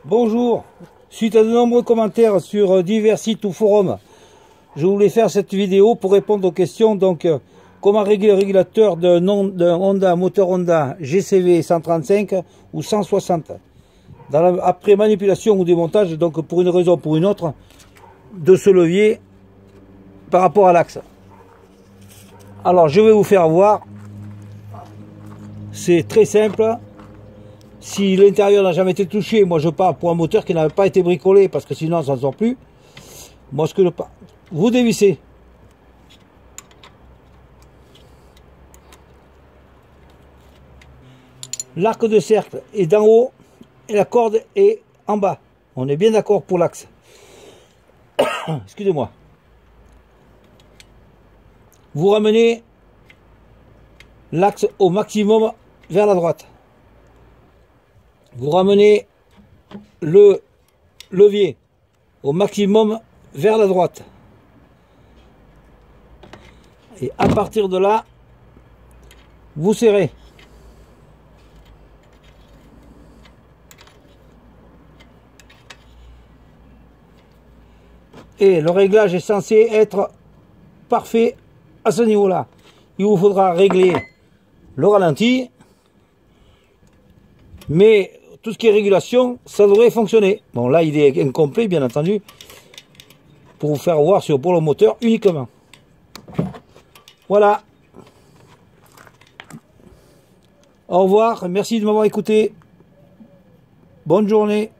Bonjour, suite à de nombreux commentaires sur divers sites ou forums, je voulais faire cette vidéo pour répondre aux questions. Donc, comment régler le régulateur d'un Honda, moteur Honda GCV 135 ou 160 après manipulation ou démontage, donc pour une raison ou pour une autre, de ce levier par rapport à l'axe. Alors, je vais vous faire voir. C'est très simple. Si l'intérieur n'a jamais été touché, moi je pars pour un moteur qui n'avait pas été bricolé, parce que sinon ça ne sort plus. Moi ce que je pars, vous dévissez. L'arc de cercle est d'en haut et la corde est en bas. On est bien d'accord pour l'axe. Excusez-moi. Vous ramenez l'axe au maximum vers la droite. Vous ramenez le levier au maximum vers la droite. Et à partir de là, vous serrez. Et le réglage est censé être parfait à ce niveau-là. Il vous faudra régler le ralenti, mais tout ce qui est régulation, ça devrait fonctionner. Bon, là, il est incomplet, bien entendu, pour vous faire voir pour le moteur uniquement. Voilà. Au revoir, merci de m'avoir écouté. Bonne journée.